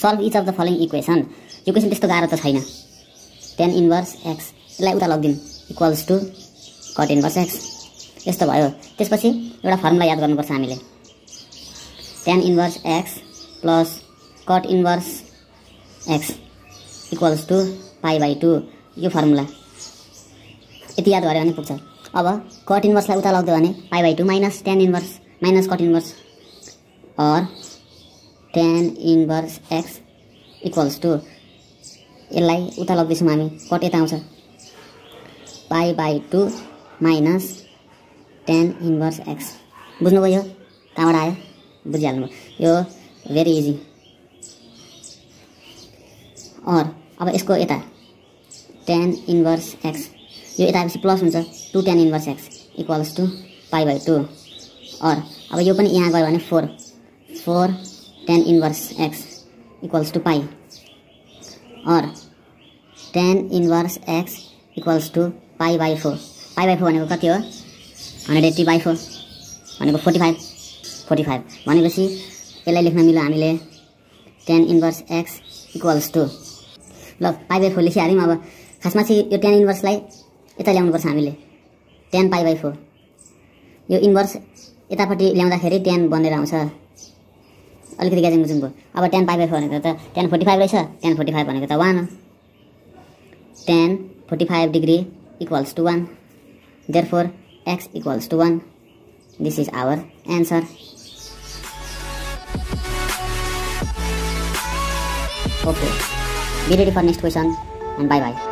Solve each of the following equation. यो question त्यस्तो गाह्रो त छैन। tan इन्भर्स x यसलाई उता लगिदिउँ equals to cot inverse x यस्तो भयो। त्यसपछि एउटा फर्मुला याद गर्नुपर्छ हामीले, tan inverse x plus cot inverse x equals to π/2 यो फर्मुला यति याद गऱ्यो भने पुग्छ। अब cot इन्भर्सलाई उता लग्दियो भने π/2 minus tan inverse minus cot inverse और tan inverse x equals to यसलाई उता लग्दैछौँ हामी, cot यता आउँछ π/2 माइनस tan इन्भर्स x। बुझ्नुभयो कहाँबाट आयो? बुझिहाल्नु यो भेरी इजी। और अब यसको यता tan इन्भर्स x यो यता आएपछि प्लस हुन्छ 2 tan inverse x equals to π/2 और अब यो पनि यहाँ गयो भने 4 tan inverse x equals to pi और tan inverse x equals to π/4 भनेको कति हो? 180/4 भनेको 45 भनेपछि यसलाई लेख्न मिल्यो हामीले tan inverse x equals to ल π/4 लेखिहाल्यौँ। अब खासमा चाहिँ यो tan इन्भर्सलाई यता ल्याउनुपर्छ हामीले, tan π/4 यो इन्भर्स यतापट्टि ल्याउँदाखेरि tan बनेर आउँछ। अलिकति ग्याजिङ बुझ्नुभयो। अब tan π/4 भनेको त tan 45 रहेछ, tan 45 भनेको त 1 हो। tan 45 degree equals to 1, therefore x equals to 1. This is our answer. Okay, be ready for next question and bye bye.